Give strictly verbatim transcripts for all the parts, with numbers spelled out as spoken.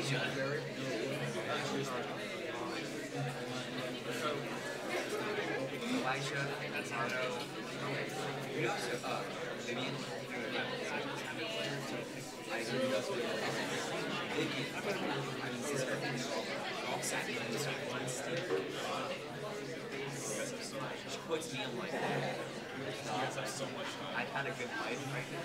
Elijah. Elijah, Otto. You know, so, uh, Vivian. All sat in this one stick. She puts me in like that. I've had a good life right now.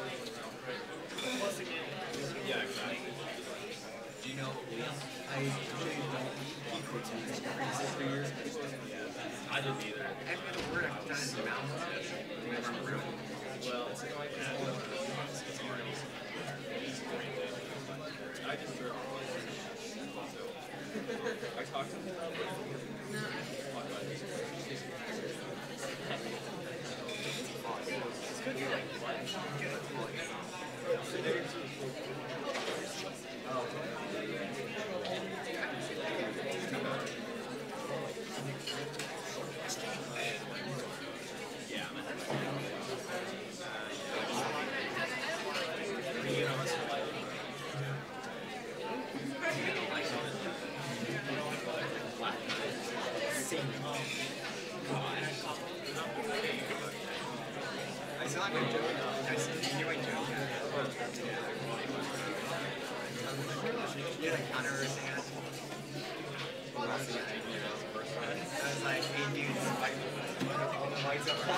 Yeah, exactly. Do you know Liam? I usually don't eat protein for years. I didn't either. I've got a word I've done in the mouth. Never heard of it. Well, it's like it's already I just threw it on. So I talked to him about it. No. It's good to like what? Oh. Yeah, man. I saw him in joke. I said, you know, I joke. Yeah, like counter reversing it. I was like, hey dudes, like, lights up.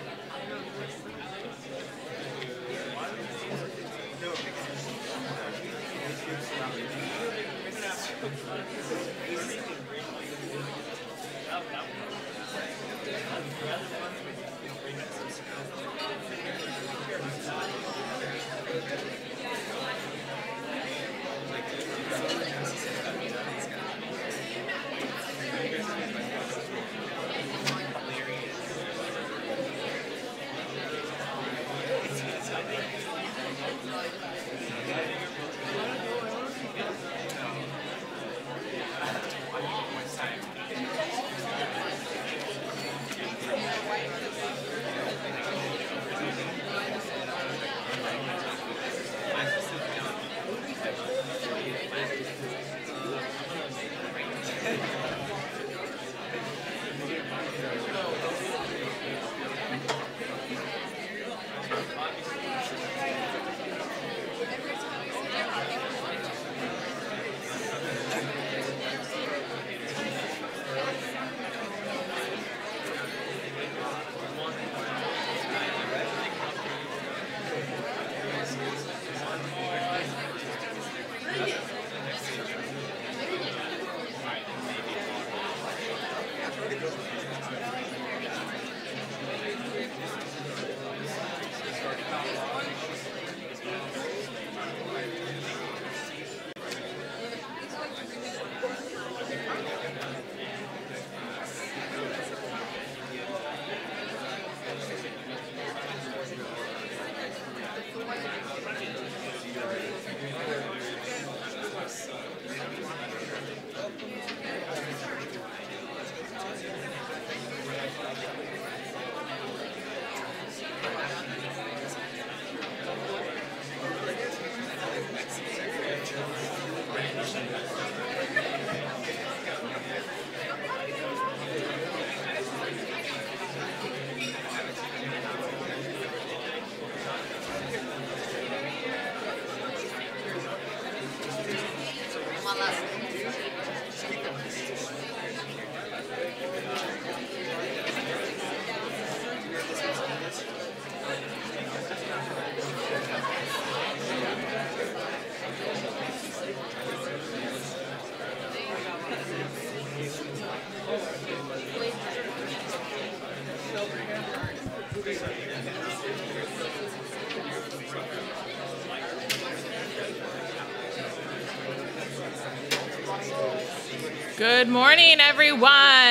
Good morning, everyone.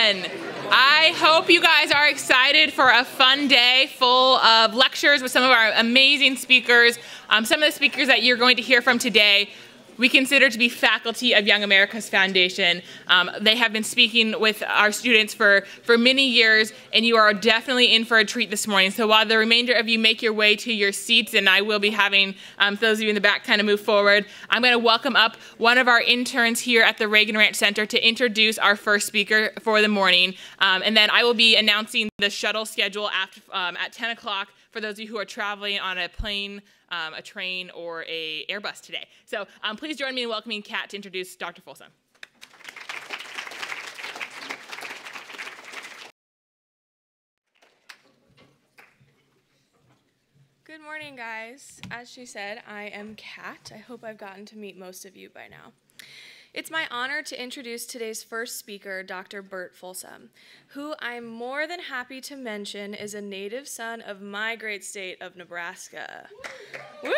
I hope you guys are excited for a fun day full of lectures with some of our amazing speakers. Um, some of the speakers that you're going to hear from today we consider to be faculty of Young America's Foundation. Um, they have been speaking with our students for, for many years, and you are definitely in for a treat this morning. So while the remainder of you make your way to your seats, and I will be having um, those of you in the back kind of move forward, I'm going to welcome up one of our interns here at the Reagan Ranch Center to introduce our first speaker for the morning. Um, and then I will be announcing the shuttle schedule after, um, at ten o'clock for those of you who are traveling on a plane, um, a train, or a Airbus today. So um, please join me in welcoming Kat to introduce Doctor Folsom. Good morning, guys. As she said, I am Kat. I hope I've gotten to meet most of you by now. It's my honor to introduce today's first speaker, Doctor Burt Folsom, who I'm more than happy to mention is a native son of my great state of Nebraska. Woo!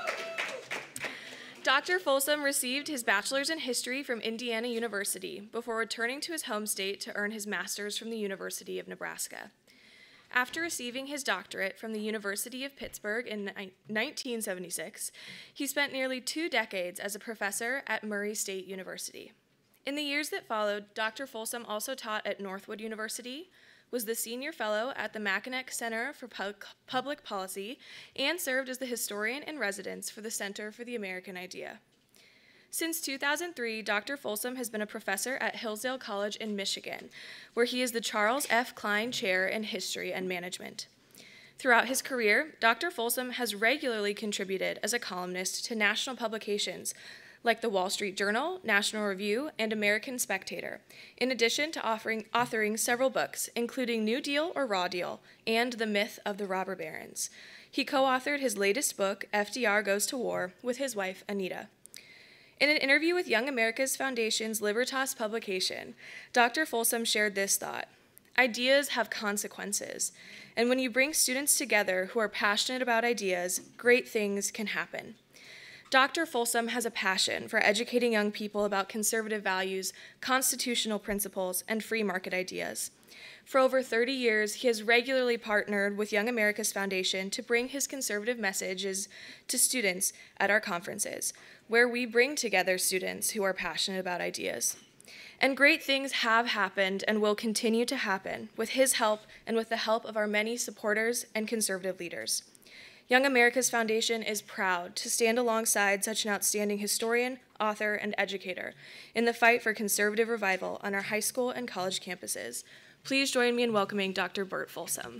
Doctor Folsom received his bachelor's in history from Indiana University before returning to his home state to earn his master's from the University of Nebraska. After receiving his doctorate from the University of Pittsburgh in nineteen seventy-six, he spent nearly two decades as a professor at Murray State University. In the years that followed, Doctor Folsom also taught at Northwood University, was the senior fellow at the Mackinac Center for Public Policy, and served as the historian in residence for the Center for the American Idea. Since two thousand three, Doctor Folsom has been a professor at Hillsdale College in Michigan, where he is the Charles F. Klein Chair in History and Management. Throughout his career, Doctor Folsom has regularly contributed as a columnist to national publications like the Wall Street Journal, National Review, and American Spectator, in addition to offering, authoring several books, including New Deal or Raw Deal and The Myth of the Robber Barons. He co-authored his latest book, F D R Goes to War, with his wife, Anita. In an interview with Young America's Foundation's Libertas publication, Doctor Folsom shared this thought: ideas have consequences, and when you bring students together who are passionate about ideas, great things can happen. Doctor Folsom has a passion for educating young people about conservative values, constitutional principles, and free market ideas. For over thirty years, he has regularly partnered with Young America's Foundation to bring his conservative messages to students at our conferences, where we bring together students who are passionate about ideas. And great things have happened and will continue to happen with his help and with the help of our many supporters and conservative leaders. Young America's Foundation is proud to stand alongside such an outstanding historian, author, and educator in the fight for conservative revival on our high school and college campuses. Please join me in welcoming Doctor Burt Folsom.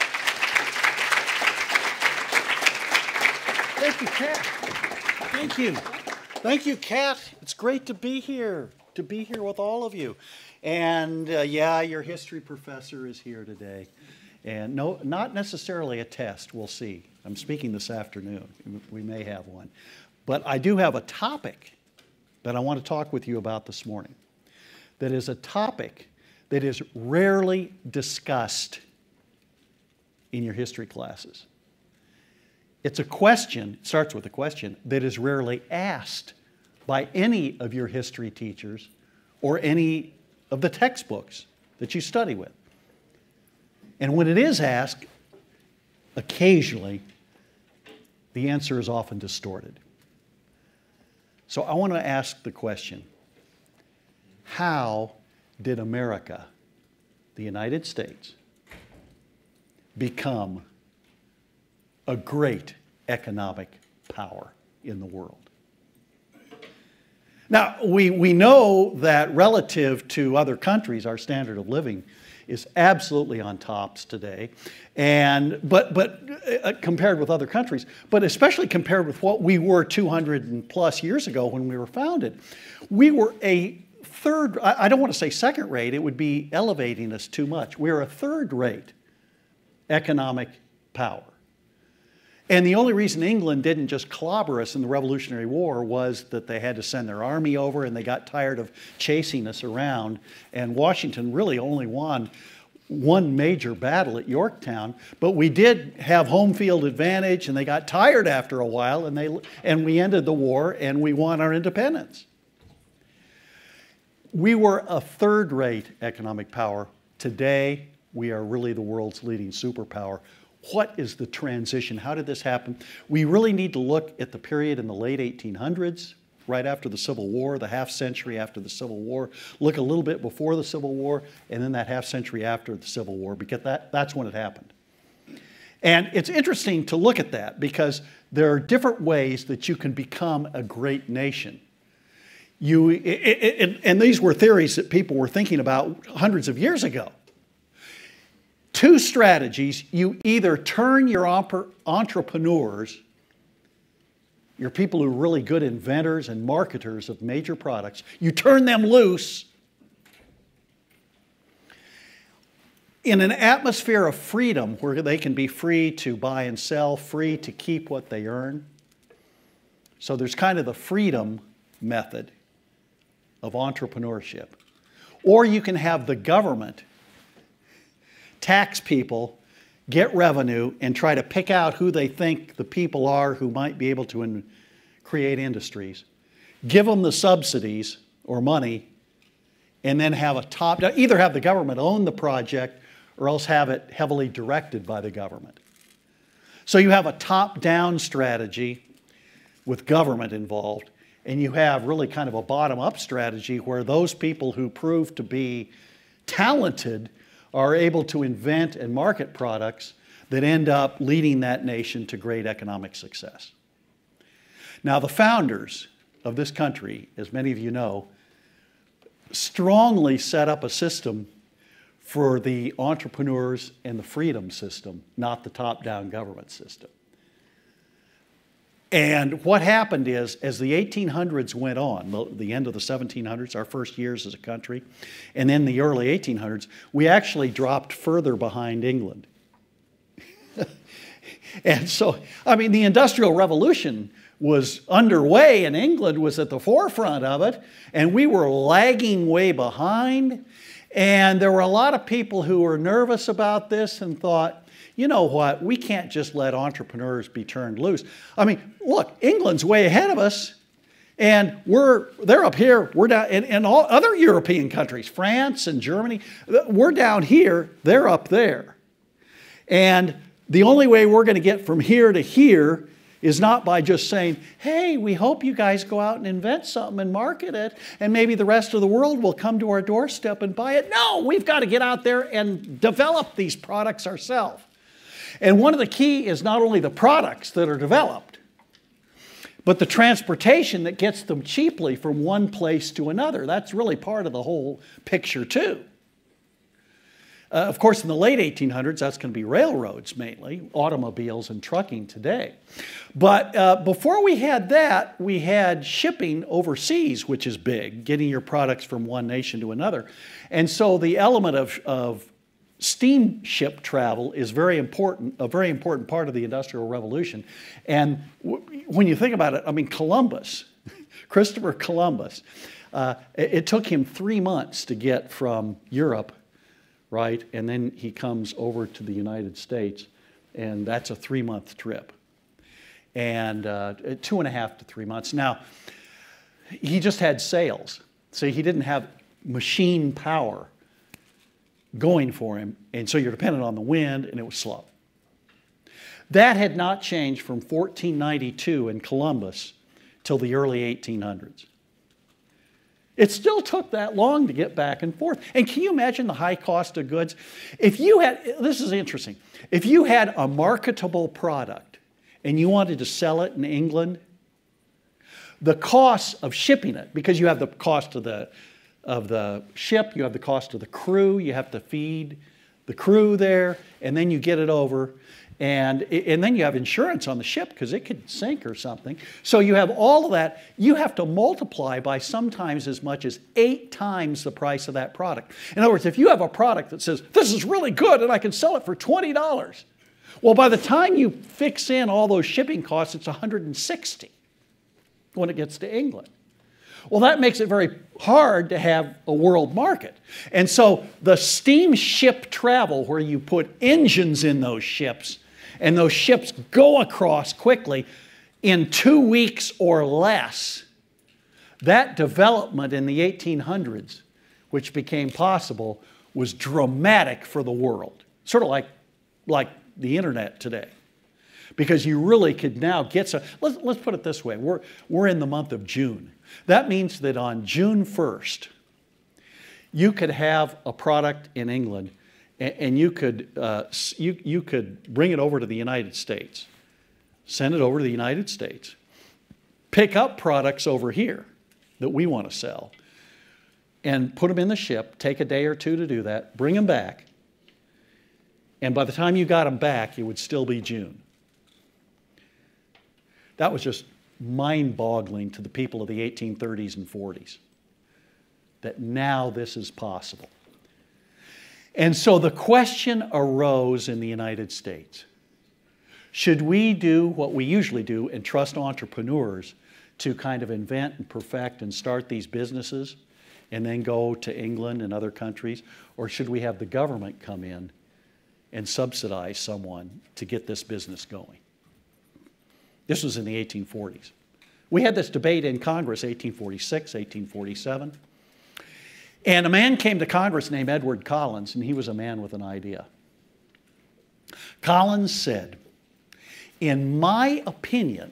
Thank you, Kat. Thank you. Thank you, Kat. It's great to be here, to be here with all of you. And uh, yeah, your history professor is here today. And no, not necessarily a test, we'll see. I'm speaking this afternoon. We may have one. But I do have a topic that I want to talk with you about this morning. That is a topic that is rarely discussed in your history classes. It's a question, it starts with a question, that is rarely asked by any of your history teachers or any of the textbooks that you study with. And when it is asked, occasionally, the answer is often distorted. So I want to ask the question, how did America, the United States, become a great economic power in the world? Now, we, we know that relative to other countries, our standard of living is absolutely on tops today, and but but uh, compared with other countries, but especially compared with what we were two hundred plus years ago when we were founded, we were a third. I, I don't want to say second rate; it would be elevating us too much. We're a third rate economic power. And the only reason England didn't just clobber us in the Revolutionary War was that they had to send their army over and they got tired of chasing us around. And Washington really only won one major battle at Yorktown, but we did have home field advantage and they got tired after a while and, they, and we ended the war and we won our independence. We were a third-rate economic power. Today, we are really the world's leading superpower. What is the transition? How did this happen? We really need to look at the period in the late eighteen hundreds right after the Civil War, the half century after the Civil War. Look a little bit before the Civil War, and then that half century after the Civil War, because that, that's when it happened. And it's interesting to look at that because there are different ways that you can become a great nation. You, it, it, and these were theories that people were thinking about hundreds of years ago. Two strategies: you either turn your entrepreneurs, your people who are really good inventors and marketers of major products, you turn them loose in an atmosphere of freedom where they can be free to buy and sell, free to keep what they earn. So there's kind of the freedom method of entrepreneurship. Or you can have the government tax people, get revenue, and try to pick out who they think the people are who might be able to in, create industries. Give them the subsidies or money, and then have a top, either have the government own the project or else have it heavily directed by the government. So you have a top-down strategy with government involved, and you have really kind of a bottom-up strategy where those people who prove to be talented are able to invent and market products that end up leading that nation to great economic success. Now, the founders of this country, as many of you know, strongly set up a system for the entrepreneurs and the freedom system, not the top-down government system. And what happened is, as the eighteen hundreds went on, the, the end of the seventeen hundreds, our first years as a country, and then the early eighteen hundreds, we actually dropped further behind England. And so, I mean, the Industrial Revolution was underway, and England was at the forefront of it, and we were lagging way behind. And there were a lot of people who were nervous about this and thought, you know what, we can't just let entrepreneurs be turned loose. I mean, look, England's way ahead of us, and we're, they're up here, we're down, and, and all other European countries, France and Germany, we're down here, they're up there. And the only way we're going to get from here to here is not by just saying, hey, we hope you guys go out and invent something and market it, and maybe the rest of the world will come to our doorstep and buy it. No, we've got to get out there and develop these products ourselves. And one of the key is not only the products that are developed, but the transportation that gets them cheaply from one place to another. That's really part of the whole picture too. Uh, of course, in the late eighteen hundreds, that's going to be railroads mainly, automobiles and trucking today. But uh, before we had that, we had shipping overseas, which is big, getting your products from one nation to another. And so the element of, of steamship travel is very important, a very important part of the Industrial Revolution. And w when you think about it, I mean, Columbus, Christopher Columbus, uh, it, it took him three months to get from Europe, right? And then he comes over to the United States, and that's a three-month trip. And uh, two and a half to three months. Now, he just had sails. So he didn't have machine power going for him, and so you're dependent on the wind, and it was slow. That had not changed from fourteen ninety-two in Columbus till the early eighteen hundreds. It still took that long to get back and forth. And can you imagine the high cost of goods? If you had, this is interesting, if you had a marketable product and you wanted to sell it in England, the cost of shipping it, because you have the cost of the, of the ship, you have the cost of the crew, you have to feed the crew there, and then you get it over. And, and then you have insurance on the ship because it could sink or something. So you have all of that. You have to multiply by sometimes as much as eight times the price of that product. In other words, if you have a product that says, this is really good and I can sell it for twenty dollars, well, by the time you fix in all those shipping costs, it's one hundred sixty when it gets to England. Well, that makes it very hard to have a world market. And so the steamship travel, where you put engines in those ships, and those ships go across quickly in two weeks or less, that development in the eighteen hundreds, which became possible, was dramatic for the world. Sort of like, like the internet today. because you really could now get some. Let's, let's put it this way. We're, we're in the month of June. That means that on June first, you could have a product in England and, and you, could, uh, you, you could bring it over to the United States, send it over to the United States, pick up products over here that we want to sell, and put them in the ship, take a day or two to do that, bring them back, and by the time you got them back, it would still be June. That was just mind-boggling to the people of the eighteen thirties and forties, that now this is possible. And so the question arose in the United States. Should we do what we usually do and trust entrepreneurs to kind of invent and perfect and start these businesses and then go to England and other countries? Or should we have the government come in and subsidize someone to get this business going? This was in the eighteen forties. We had this debate in Congress, eighteen forty-six, eighteen forty-seven. And a man came to Congress named Edward Collins, and he was a man with an idea. Collins said, in my opinion,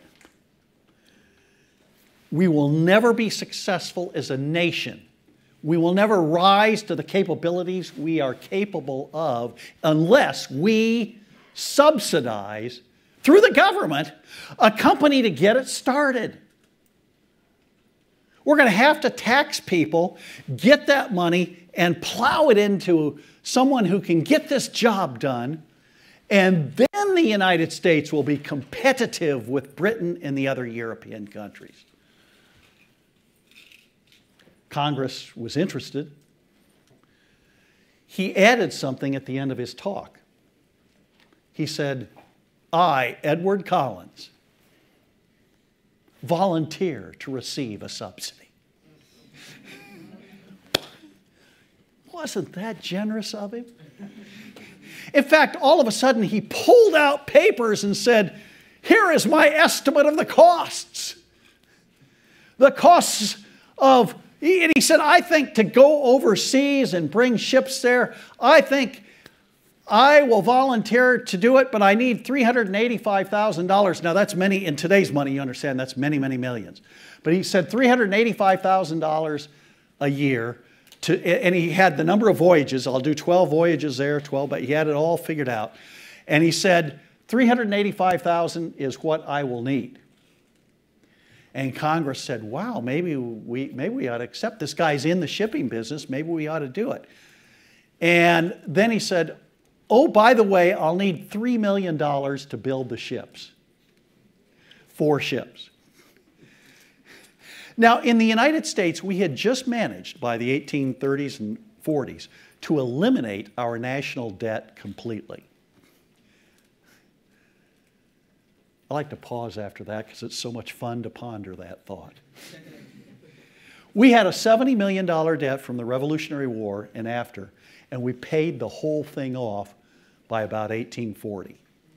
we will never be successful as a nation. We will never rise to the capabilities we are capable of unless we subsidize, through the government, a company to get it started. We're going to have to tax people, get that money, and plow it into someone who can get this job done, and then the United States will be competitive with Britain and the other European countries. Congress was interested. He added something at the end of his talk. He said, I, Edward Collins, volunteer to receive a subsidy. Wasn't that generous of him? In fact, all of a sudden he pulled out papers and said, here is my estimate of the costs. The costs of, and he said, I think to go overseas and bring ships there, I think I will volunteer to do it, but I need three hundred eighty-five thousand dollars. Now that's many, in today's money, you understand, that's many, many millions. But he said three hundred eighty-five thousand dollars a year, to, and he had the number of voyages. I'll do twelve voyages there, twelve, but he had it all figured out. And he said, three hundred eighty-five thousand dollars is what I will need. And Congress said, wow, maybe we, maybe we ought to accept this guy's in the shipping business. Maybe we ought to do it. And then he said, oh, by the way, I'll need three million dollars to build the ships. Four ships. Now, in the United States, we had just managed by the eighteen thirties and forties to eliminate our national debt completely. I like to pause after that because it's so much fun to ponder that thought. We had a seventy million dollar debt from the Revolutionary War and after, and we paid the whole thing off by about eighteen forty.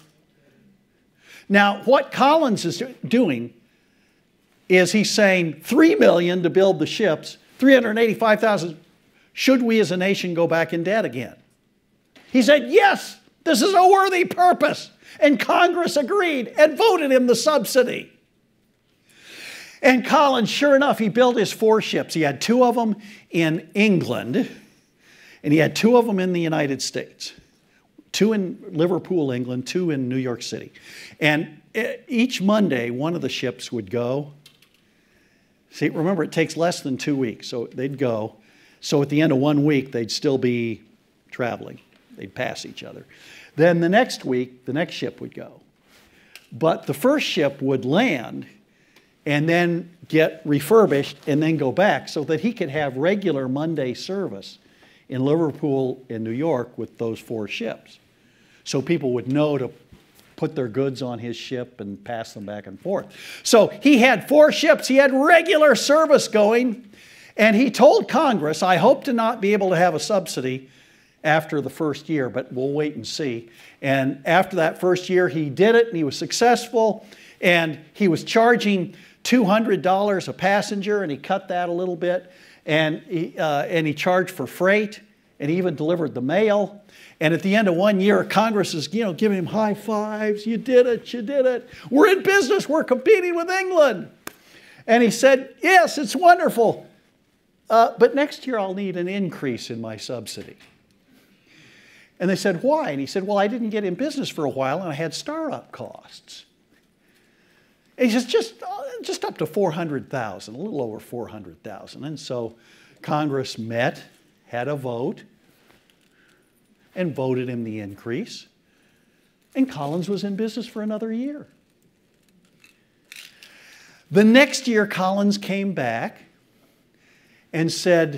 Now, what Collins is doing is he's saying three million dollars to build the ships, three hundred eighty-five thousand dollars. Should we as a nation go back in debt again? He said, yes, this is a worthy purpose. And Congress agreed and voted him the subsidy. And Collins, sure enough, he built his four ships. He had two of them in England, and he had two of them in the United States. Two in Liverpool, England, two in New York City. And each Monday, one of the ships would go. See, remember, it takes less than two weeks, so they'd go. So at the end of one week, they'd still be traveling. They'd pass each other. Then the next week, the next ship would go. But the first ship would land and then get refurbished and then go back so that he could have regular Monday service in Liverpool and New York with those four ships. So people would know to put their goods on his ship and pass them back and forth. So he had four ships. He had regular service going. And he told Congress, I hope to not be able to have a subsidy after the first year, but we'll wait and see. And after that first year, he did it, and he was successful. And he was charging two hundred dollars a passenger, and he cut that a little bit. And he, uh, and he charged for freight, and he even delivered the mail. And at the end of one year, Congress is, you know, giving him high fives. You did it, you did it. We're in business, we're competing with England. And he said, yes, it's wonderful. Uh, but next year I'll need an increase in my subsidy. And they said, why? And he said, well, I didn't get in business for a while and I had startup costs. And he says, just, uh, just up to four hundred thousand dollars, a little over four hundred thousand dollars. And so Congress met, had a vote, and voted him the increase. And Collins was in business for another year. The next year, Collins came back and said,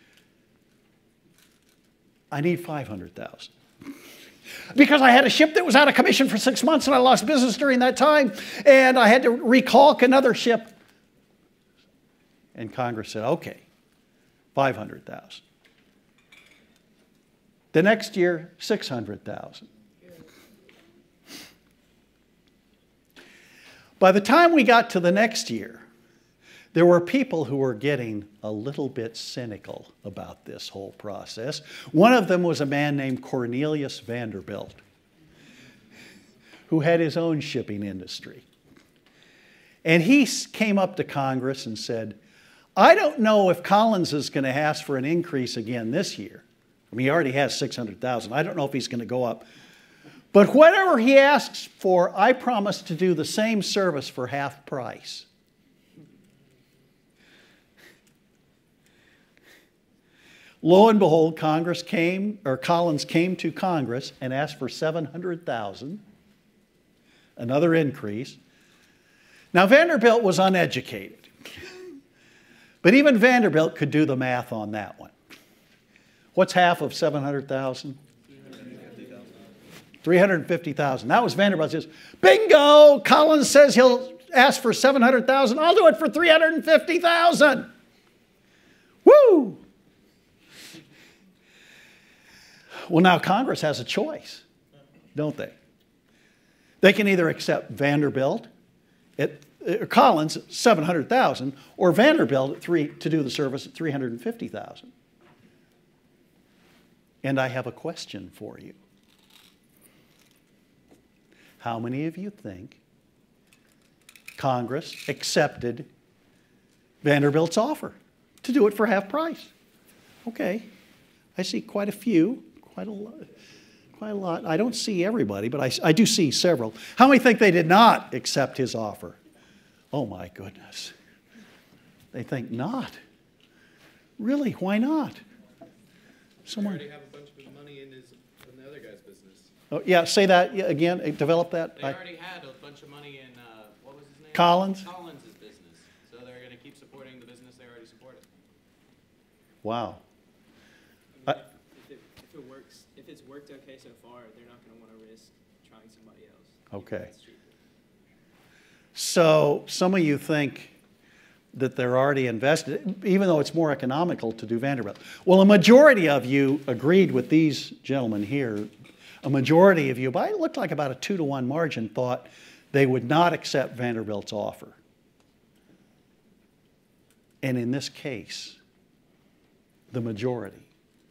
I need five hundred thousand dollars. Because I had a ship that was out of commission for six months and I lost business during that time, and I had to recalk another ship. And Congress said, okay, five hundred thousand dollars. The next year, six hundred thousand dollars. By the time we got to the next year, there were people who were getting a little bit cynical about this whole process. One of them was a man named Cornelius Vanderbilt, who had his own shipping industry. And he came up to Congress and said, I don't know if Collins is going to ask for an increase again this year. I mean, he already has six hundred thousand dollars. I don't know if he's going to go up. But whatever he asks for, I promise to do the same service for half price. Lo and behold, Congress came, or Collins came to Congress and asked for seven hundred thousand dollars, another increase. Now, Vanderbilt was uneducated, but even Vanderbilt could do the math on that one. What's half of seven hundred thousand dollars? three hundred fifty thousand dollars. That was Vanderbilt. Says, bingo! Collins says he'll ask for seven hundred thousand dollars. I'll do it for three hundred fifty thousand dollars. Woo! Well, now Congress has a choice, don't they? They can either accept Vanderbilt at uh, Collins at seven hundred thousand dollars or Vanderbilt at three to do the service at three hundred fifty thousand dollars. And I have a question for you. How many of you think Congress accepted Vanderbilt's offer to do it for half price? Okay, I see quite a few. Quite a lot. Quite a lot. I don't see everybody, but I, I do see several. How many think they did not accept his offer? Oh, my goodness. They think not. Really? Why not? Someone. They already have a bunch of money in, his, in the other guy's business. Oh, yeah, say that again. Develop that. They already had a bunch of money in, uh, what was his name? Collins? Collins' business. So they're going to keep supporting the business they already supported. Wow. I mean, if, it, if it works, if it's worked okay so far, they're not going to want to risk trying somebody else. Okay. So some of you think that they're already invested, even though it's more economical to do Vanderbilt. Well, a majority of you agreed with these gentlemen here. A majority of you, but it looked like about a two to one margin, thought they would not accept Vanderbilt's offer. And in this case, the majority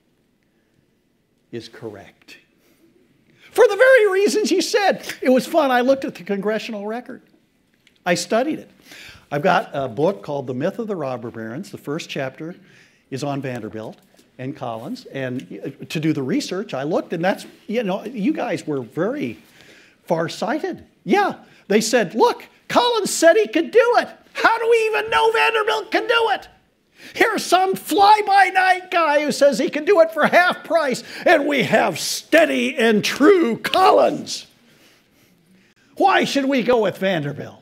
is correct. For the very reasons you said. It was fun. I looked at the congressional record. I studied it. I've got a book called The Myth of the Robber Barons. The first chapter is on Vanderbilt and Collins. And to do the research, I looked, and that's, you know, you guys were very far-sighted. Yeah, they said, look, Collins said he could do it. How do we even know Vanderbilt can do it? Here's some fly-by-night guy who says he can do it for half price, and we have steady and true Collins. Why should we go with Vanderbilt?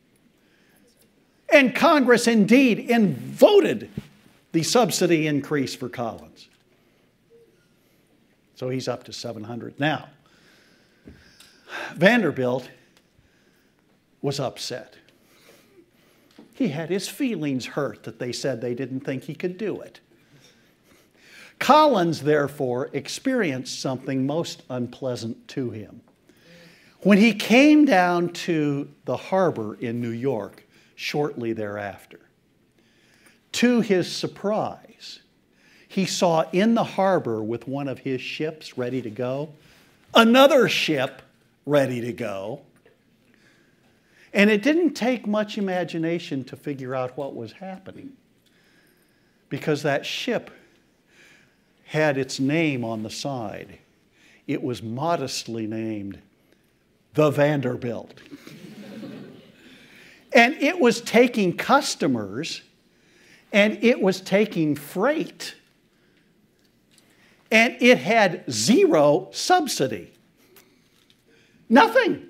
And Congress indeed in voted the subsidy increase for Collins. So he's up to seven hundred now. Vanderbilt was upset. He had his feelings hurt that they said they didn't think he could do it. Collins, therefore, experienced something most unpleasant to him. When he came down to the harbor in New York shortly thereafter, to his surprise, he saw in the harbor with one of his ships ready to go, another ship ready to go. And it didn't take much imagination to figure out what was happening, because that ship had its name on the side. It was modestly named the Vanderbilt. And it was taking customers, and it was taking freight, and it had zero subsidy. Nothing.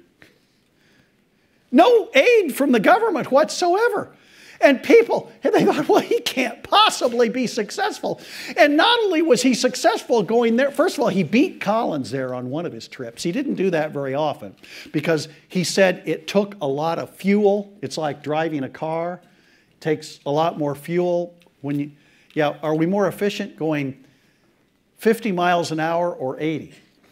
No aid from the government whatsoever. And people, they thought, well, he can't possibly be successful. And not only was he successful going there, first of all, he beat Collins there on one of his trips. He didn't do that very often because he said it took a lot of fuel. It's like driving a car. It takes a lot more fuel. When you, yeah, are we more efficient going fifty miles an hour or eighty?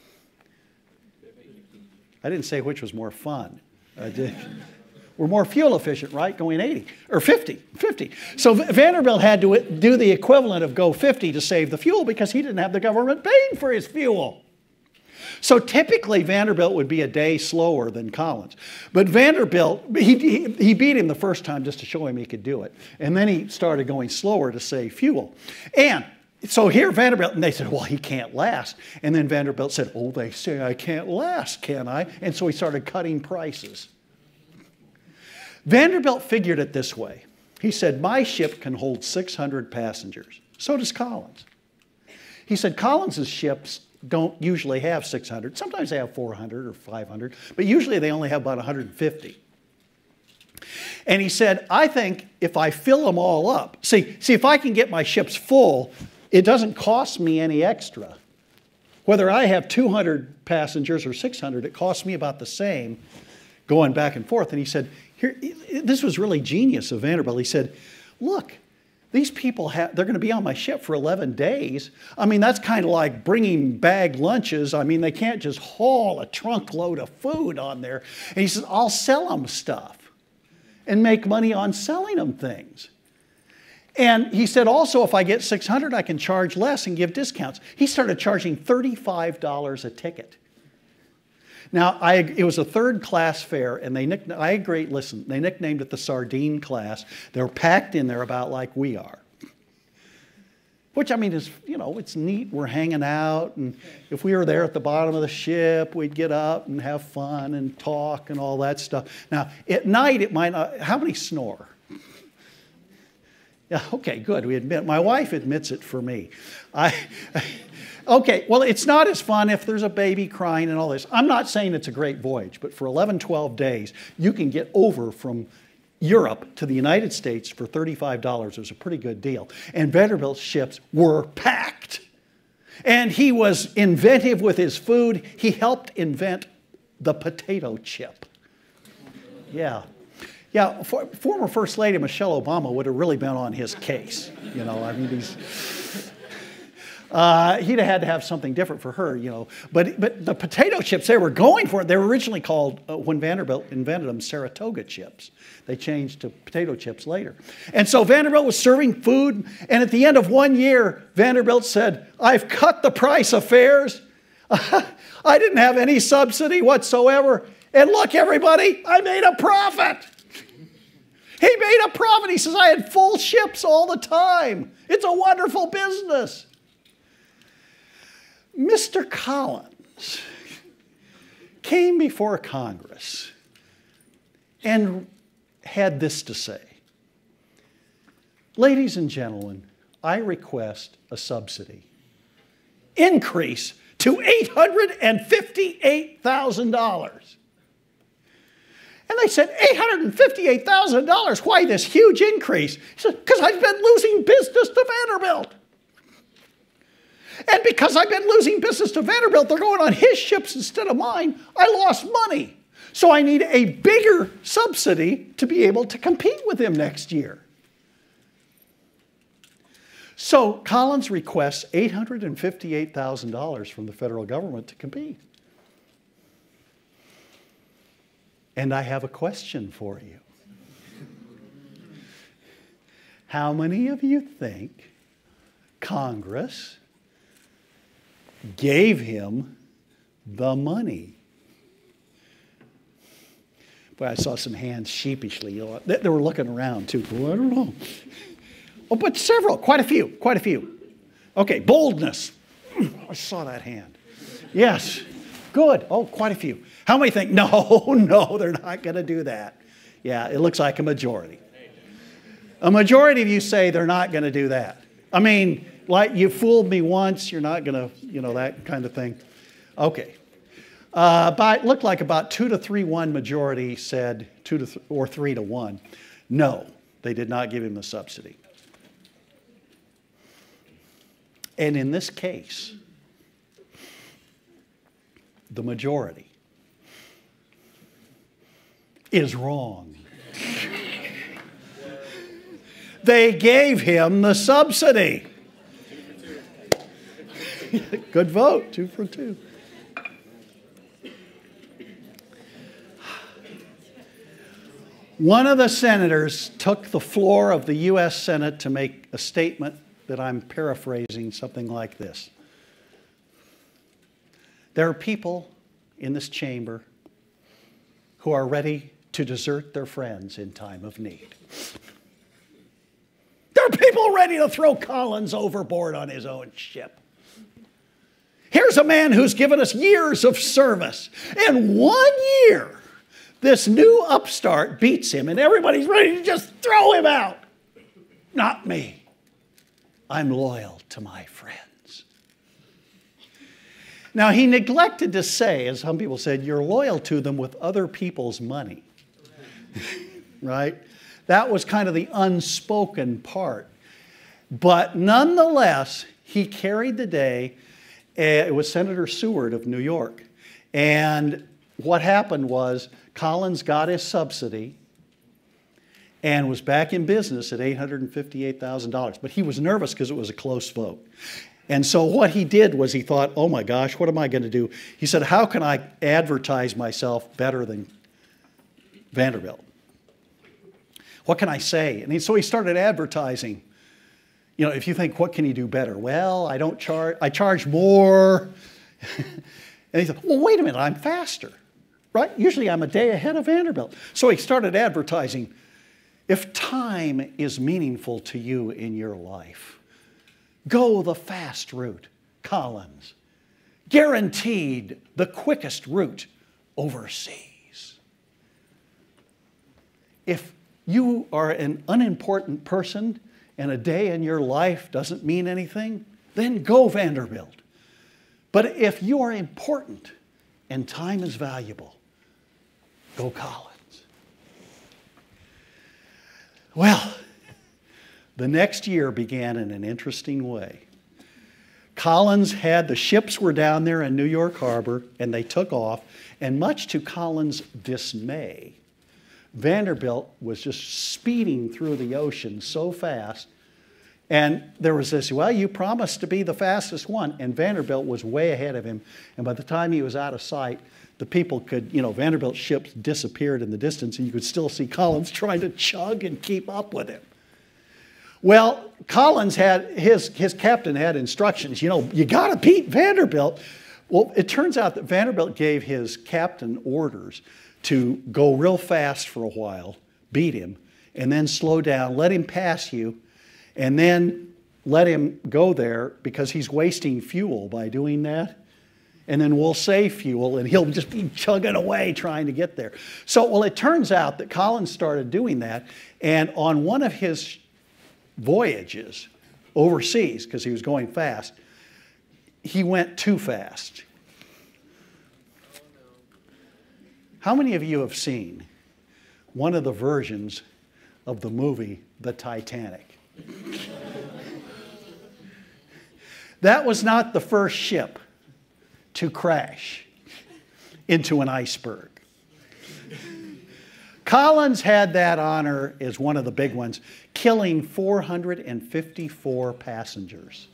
I didn't say which was more fun. I did. We're more fuel efficient, right? Going eighty or fifty, fifty. So Vanderbilt had to do the equivalent of go fifty to save the fuel because he didn't have the government paying for his fuel. So typically Vanderbilt would be a day slower than Collins. But Vanderbilt, he, he, he beat him the first time just to show him he could do it. And then he started going slower to save fuel. And so here Vanderbilt, and they said, well, he can't last. And then Vanderbilt said, oh, they say I can't last, can I? And so he started cutting prices. Vanderbilt figured it this way. He said, my ship can hold six hundred passengers. So does Collins. He said, Collins's ships don't usually have six hundred. Sometimes they have four hundred or five hundred, but usually they only have about one hundred fifty. And he said, I think if I fill them all up, see, see, if I can get my ships full, it doesn't cost me any extra. Whether I have two hundred passengers or six hundred, it costs me about the same going back and forth. And he said, here, this was really genius of Vanderbilt. He said, look, these people, have, they're going to be on my ship for eleven days. I mean, that's kind of like bringing bag lunches. I mean, they can't just haul a trunk load of food on there. And he says, I'll sell them stuff and make money on selling them things. And he said, also, if I get six hundred, I can charge less and give discounts. He started charging thirty-five dollars a ticket. Now, I, it was a third-class fare, and they nicknamed, I agree, listen, they nicknamed it the sardine class. They're packed in there about like we are. Which, I mean, is, you know, it's neat. We're hanging out, and if we were there at the bottom of the ship, we'd get up and have fun and talk and all that stuff. Now, at night, it might not, how many snore? Yeah, okay, good. We admit, my wife admits it for me. I, okay, well, it's not as fun if there's a baby crying and all this. I'm not saying it's a great voyage, but for eleven, twelve days, you can get over from Europe to the United States for thirty-five dollars. It was a pretty good deal. And Vanderbilt's ships were packed. And he was inventive with his food. He helped invent the potato chip. Yeah. Yeah, for, former First Lady Michelle Obama would have really been on his case. You know, I mean, he's, uh, he'd have had to have something different for her, you know. But, but the potato chips, they were going for it. They were originally called, uh, when Vanderbilt invented them, Saratoga chips. They changed to potato chips later. And so Vanderbilt was serving food, and at the end of one year, Vanderbilt said, I've cut the price of fares. I didn't have any subsidy whatsoever. And look, everybody, I made a profit. He made a profit. He says, I had full ships all the time. It's a wonderful business. Mister Collins came before Congress and had this to say. Ladies and gentlemen, I request a subsidy. Increase to eight hundred fifty-eight thousand dollars. And they said, eight hundred fifty-eight thousand dollars, why this huge increase? He said, because I've been losing business to Vanderbilt. And because I've been losing business to Vanderbilt, they're going on his ships instead of mine. I lost money. So I need a bigger subsidy to be able to compete with him next year. So Collins requests eight hundred fifty-eight thousand dollars from the federal government to compete. And I have a question for you. How many of you think Congress gave him the money. Boy, I saw some hands sheepishly. You know, they, they were looking around too. Well, I don't know. Oh, but several, quite a few, quite a few. Okay, boldness. I saw that hand. Yes, good. Oh, quite a few. How many think, no, no, they're not going to do that? Yeah, it looks like a majority. A majority of you say they're not going to do that. I mean, like, you fooled me once, you're not going to, you know, that kind of thing. Okay. Uh, but it looked like about two to three, one majority said, two to th or three to one. No, they did not give him the subsidy. And in this case, the majority is wrong. They gave him the subsidy. Good vote, two for two. One of the senators took the floor of the U S Senate to make a statement that I'm paraphrasing, something like this. There are people in this chamber who are ready to desert their friends in time of need. There are people ready to throw Collins overboard on his own ship. Here's a man who's given us years of service. In one year, this new upstart beats him, and everybody's ready to just throw him out. Not me. I'm loyal to my friends. Now, he neglected to say, as some people said, you're loyal to them with other people's money. Right? That was kind of the unspoken part. But nonetheless, he carried the day. It was Senator Seward of New York. And what happened was Collins got his subsidy and was back in business at eight hundred fifty-eight thousand dollars. But he was nervous because it was a close vote. And so what he did was he thought, oh my gosh, what am I going to do? He said, how can I advertise myself better than Vanderbilt? What can I say? And he, so he started advertising. You know, if you think, what can he do better? Well, I don't charge, I charge more. And he thought, well, wait a minute, I'm faster, right? Usually I'm a day ahead of Vanderbilt. So he started advertising, if time is meaningful to you in your life, go the fast route, Collins. Guaranteed the quickest route overseas. If you are an unimportant person and a day in your life doesn't mean anything, then go Vanderbilt. But if you are important and time is valuable, go Collins. Well, the next year began in an interesting way. Collins had, the ships were down there in New York Harbor, and they took off, and much to Collins' dismay, Vanderbilt was just speeding through the ocean so fast. And there was this, well, you promised to be the fastest one. And Vanderbilt was way ahead of him. And by the time he was out of sight, the people could, you know, Vanderbilt's ships disappeared in the distance, and you could still see Collins trying to chug and keep up with him. Well, Collins had, his, his captain had instructions, you know, you got to beat Vanderbilt. Well, it turns out that Vanderbilt gave his captain orders to go real fast for a while, beat him, and then slow down, let him pass you, and then let him go there because he's wasting fuel by doing that. And then we'll save fuel, and he'll just be chugging away trying to get there. So, well, it turns out that Collins started doing that, and on one of his voyages overseas, because he was going fast, he went too fast. How many of you have seen one of the versions of the movie The Titanic? That was not the first ship to crash into an iceberg. Collins had that honor as one of the big ones, killing four hundred fifty-four passengers.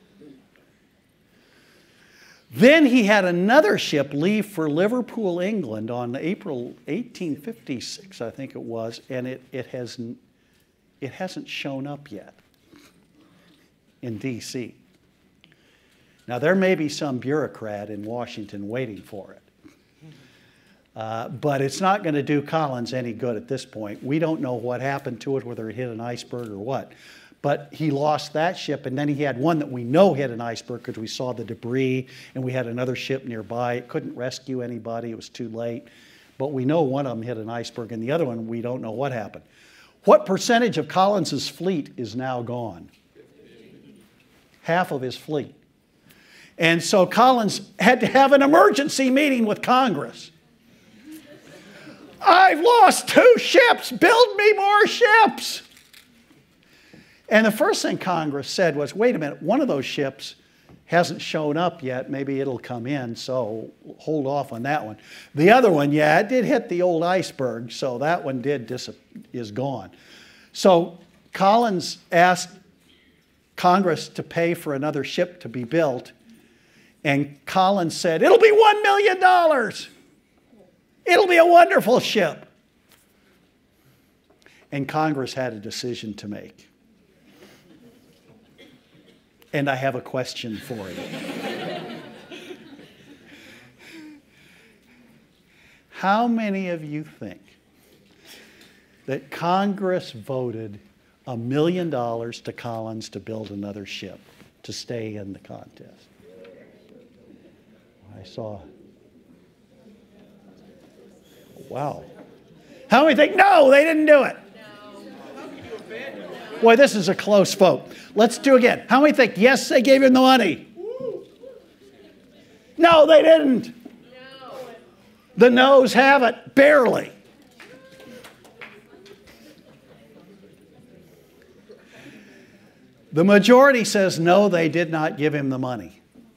Then he had another ship leave for Liverpool, England on April eighteen fifty-six, I think it was, and it, it, hasn't, it hasn't shown up yet. in D C Now, there may be some bureaucrat in Washington waiting for it. Uh, but it's not going to do Collins any good at this point. We don't know what happened to it, whether it hit an iceberg or what. But he lost that ship, and then he had one that we know hit an iceberg because we saw the debris, and we had another ship nearby. It couldn't rescue anybody. It was too late. But we know one of them hit an iceberg, and the other one, we don't know what happened. What percentage of Collins's fleet is now gone? Half of his fleet. And so Collins had to have an emergency meeting with Congress. I've lost two ships. Build me more ships. And the first thing Congress said was, wait a minute, one of those ships hasn't shown up yet. Maybe it'll come in, so hold off on that one. The other one, yeah, it did hit the old iceberg, so that one did dis- is gone. So Collins asked Congress to pay for another ship to be built, and Collins said, it'll be one million dollars. It'll be a wonderful ship. And Congress had a decision to make. And I have a question for you. How many of you think that Congress voted a million dollars to Collins to build another ship to stay in the contest? I saw. Wow. How many think, no, they didn't do it? Boy, this is a close vote. Let's do it again. How many think, yes, they gave him the money? No, they didn't. No. The no's have it, barely. The majority says, no, they did not give him the money.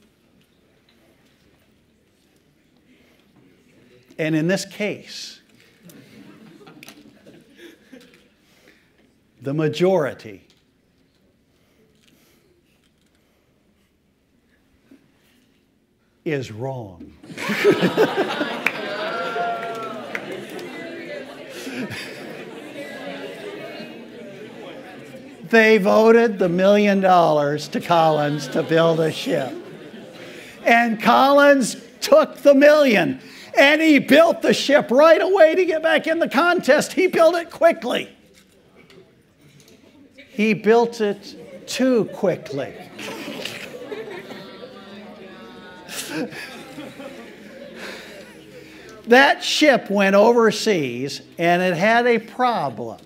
And in this case, the majority is wrong. They voted the million dollars to Collins to build a ship. And Collins took the million. And he built the ship right away to get back in the contest. He built it quickly. He built it too quickly. That ship went overseas and it had a problem.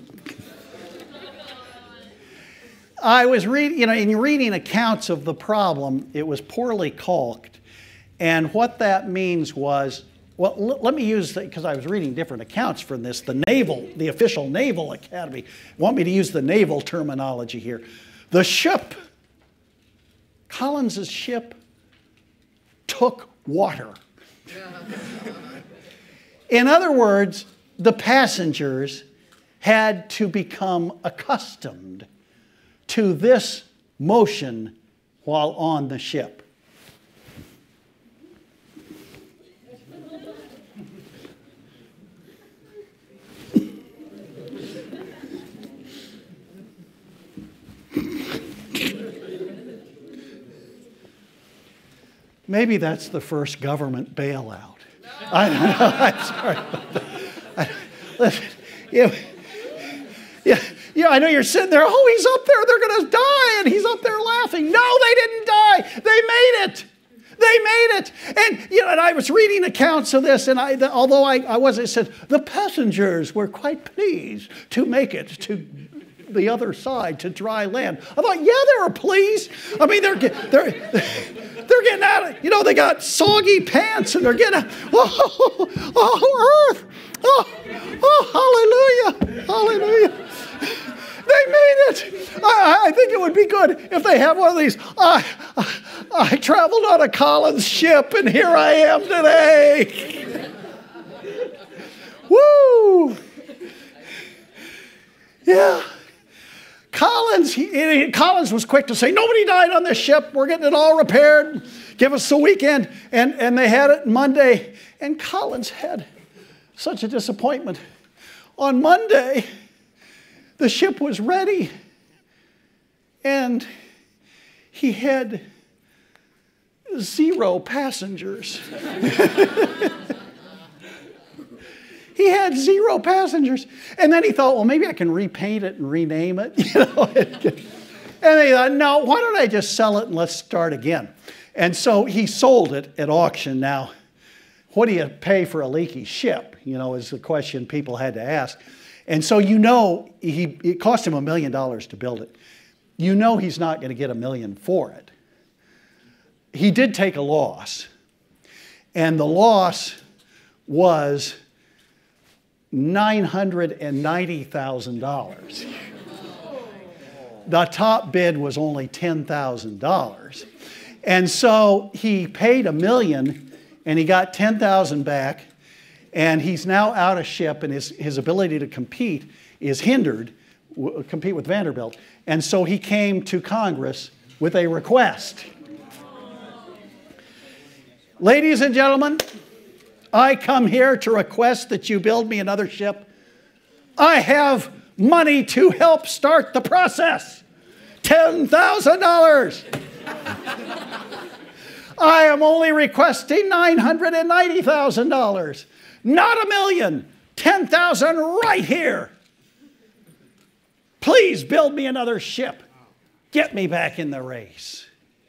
I was reading, you know, in reading accounts of the problem, it was poorly caulked. And what that means was, well, l- let me use, because I was reading different accounts from this, the naval, the official Naval Academy want me to use the naval terminology here. The ship, Collins's ship, took water. In other words, the passengers had to become accustomed to this motion while on the ship. Maybe that's the first government bailout. I don't know. I'm sorry about that. I, listen, yeah, yeah, yeah, I know you're sitting there, oh, he's up there, they're going to die, and he's up there laughing. No, they didn't die. They made it. They made it. And, you know, and I was reading accounts of this, and I, the, although I, I wasn't, it said, the passengers were quite pleased to make it to the other side, to dry land. I thought, yeah, they were pleased. I mean, they're, they're, they're getting out of, you know, they got soggy pants, and they're getting, oh, oh, earth. Oh, oh, hallelujah, hallelujah. They made it. I, I think it would be good if they have one of these. I, I, I traveled on a Collins ship, and here I am today. Woo! Yeah. Collins, he, Collins was quick to say, nobody died on this ship. We're getting it all repaired. Give us the weekend. And, and they had it Monday. And Collins had such a disappointment. On Monday, the ship was ready. And he had zero passengers. He had zero passengers. And then he thought, well, maybe I can repaint it and rename it. You know? And he thought, no, why don't I just sell it and let's start again? And so he sold it at auction. Now, what do you pay for a leaky ship? You know, is the question people had to ask. And so you know, he, it cost him a million dollars to build it. You know he's not going to get a million for it. He did take a loss. And the loss was nine hundred ninety thousand dollars. The top bid was only ten thousand dollars. And so he paid a million and he got ten thousand back, and he's now out of ship, and his, his ability to compete is hindered, w- compete with Vanderbilt. And so he came to Congress with a request. Ladies and gentlemen, I come here to request that you build me another ship. I have money to help start the process. ten thousand dollars. I am only requesting nine hundred ninety thousand dollars. Not a million. ten thousand right here. Please build me another ship. Get me back in the race.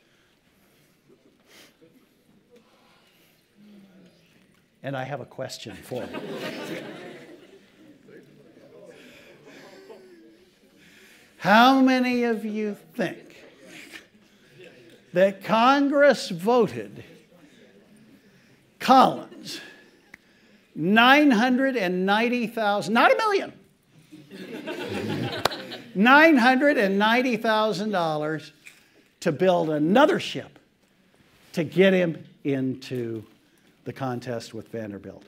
And I have a question for you. How many of you think that Congress voted Collins nine hundred ninety thousand dollars, not a million, nine hundred ninety thousand dollars to build another ship to get him into the contest with Vanderbilt?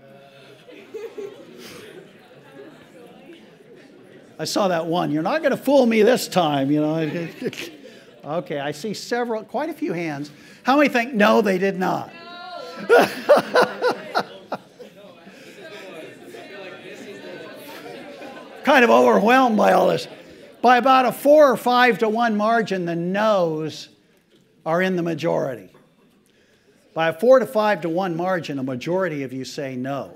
I saw that one. You're not going to fool me this time, you know. Okay, I see several, quite a few hands. How many think, no, they did not? No. Kind of overwhelmed by all this. By about a four or five to one margin, the no's are in the majority. By a four to five to one margin, a majority of you say no.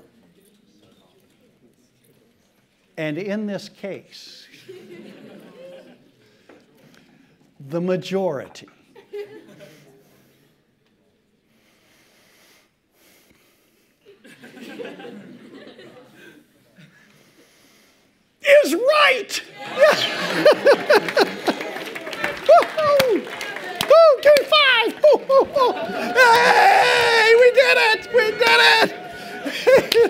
And in this case, the majority is right. Woo, two, five. Woo, woo, woo. Hey, we did it. We did it.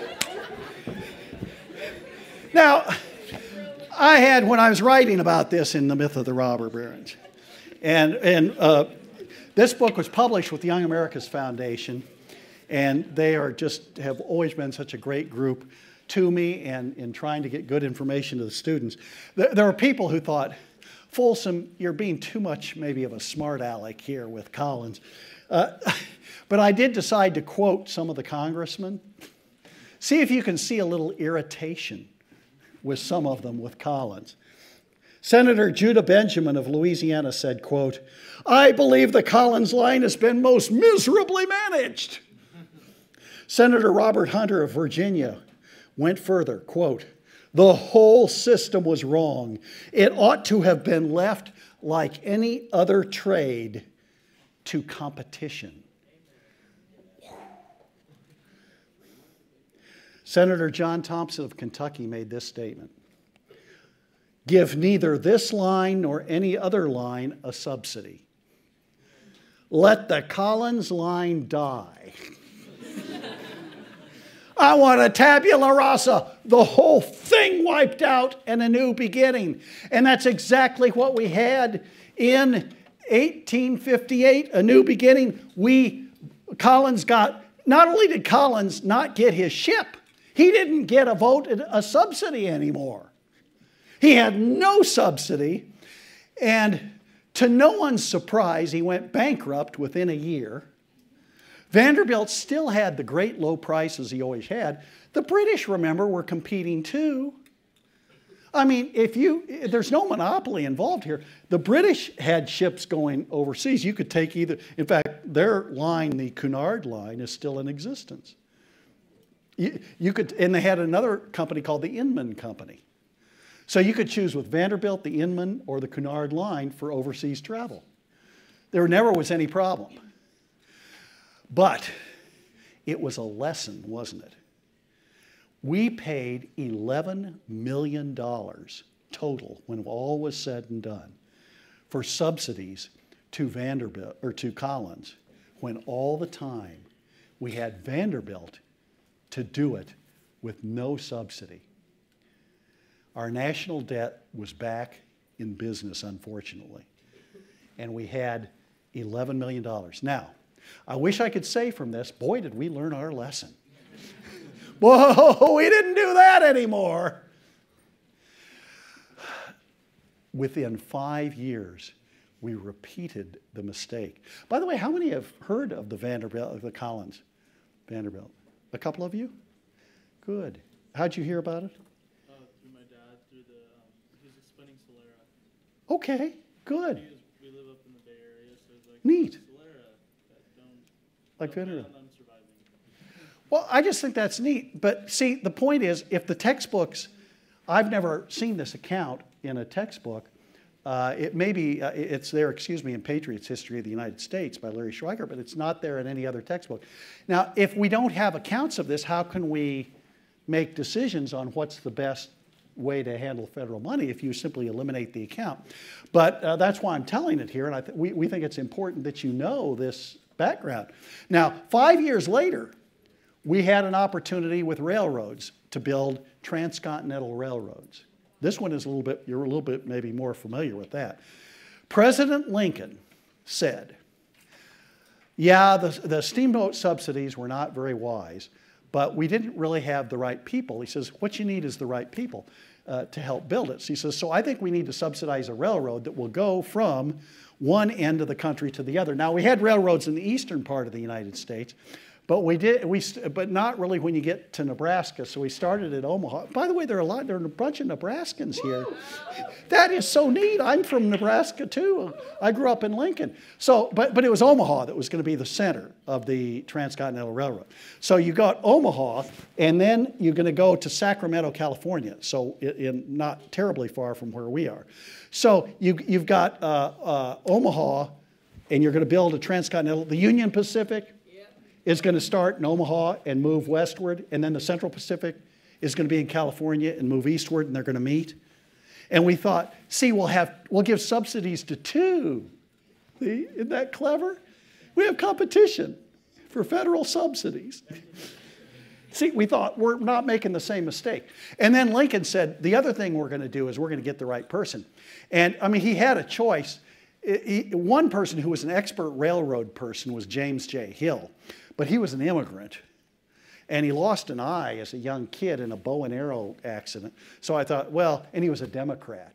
Now, I had, when I was writing about this in The Myth of the Robber Barons, and, and uh, this book was published with the Young America's Foundation, and they are just, have always been such a great group to me and in trying to get good information to the students. There, there are people who thought, Folsom, you're being too much maybe of a smart aleck here with Collins. Uh, but I did decide to quote some of the congressmen. See if you can see a little irritation with some of them with Collins. Senator Judah Benjamin of Louisiana said, quote, I believe the Collins line has been most miserably managed. Senator Robert Hunter of Virginia went further, quote, the whole system was wrong. It ought to have been left like any other trade to competition. Senator John Thompson of Kentucky made this statement. Give neither this line nor any other line a subsidy. Let the Collins line die. I want a tabula rasa, the whole thing wiped out and a new beginning. And that's exactly what we had in eighteen fifty-eight, a new beginning. We, Collins got, not only did Collins not get his ship, he didn't get a vote, a subsidy anymore. He had no subsidy, and to no one's surprise, he went bankrupt within a year. Vanderbilt still had the great low prices he always had. The British, remember, were competing too. I mean, if you, there's no monopoly involved here. The British had ships going overseas. You could take either, in fact, their line, the Cunard line, is still in existence. You, you could, and they had another company called the Inman Company. So you could choose with Vanderbilt, the Inman, or the Cunard line for overseas travel. There never was any problem. But it was a lesson, wasn't it? We paid eleven million dollars total, when all was said and done, for subsidies to Vanderbilt, or to Collins, when all the time we had Vanderbilt to do it with no subsidy. Our national debt was back in business, unfortunately, and we had eleven million dollars. Now, I wish I could say from this, boy, did we learn our lesson. Whoa, we didn't do that anymore. Within five years, we repeated the mistake. By the way, how many have heard of the Vanderbilt, of the Collins Vanderbilt? A couple of you? Good. How'd you hear about it? Uh, through my dad, through the, um, he was explaining Solera. Okay, good. He was, we live up in the Bay Area, so it's like, Neat. Solera, that don't, Like don't Vanderbilt. plan on surviving. Well, I just think that's neat. But see, the point is, if the textbooks, I've never seen this account in a textbook. Uh, it may be, uh, it's there, excuse me, in Patriots History of the United States by Larry Schweiger, but it's not there in any other textbook. Now, if we don't have accounts of this, how can we make decisions on what's the best way to handle federal money if you simply eliminate the account? But uh, that's why I'm telling it here, and I th we, we think it's important that you know this background. Now, five years later, we had an opportunity with railroads to build transcontinental railroads. This one is a little bit, you're a little bit maybe more familiar with that. President Lincoln said, yeah, the, the steamboat subsidies were not very wise, but we didn't really have the right people. He says, what you need is the right people uh, to help build it. So he says, so I think we need to subsidize a railroad that will go from one end of the country to the other. Now, we had railroads in the eastern part of the United States, But we did, we, but not really when you get to Nebraska. So we started at Omaha. By the way, there are a lot, there are a bunch of Nebraskans here. That is so neat. I'm from Nebraska too. I grew up in Lincoln. So, but but it was Omaha that was going to be the center of the Transcontinental Railroad. So you got Omaha, and then you're going to go to Sacramento, California. So in, in not terribly far from where we are. So you you've got uh, uh, Omaha, and you're going to build a transcontinental. The Union Pacific is going to start in Omaha and move westward, and then the Central Pacific is going to be in California and move eastward, and they're going to meet. And we thought, see, we'll have we'll give subsidies to two. See, isn't that clever? We have competition for federal subsidies. See, we thought we're not making the same mistake. And then Lincoln said, the other thing we're going to do is we're going to get the right person. And I mean, he had a choice. He, one person who was an expert railroad person was James J. Hill. But he was an immigrant, and he lost an eye as a young kid in a bow and arrow accident. So I thought, well, and he was a Democrat.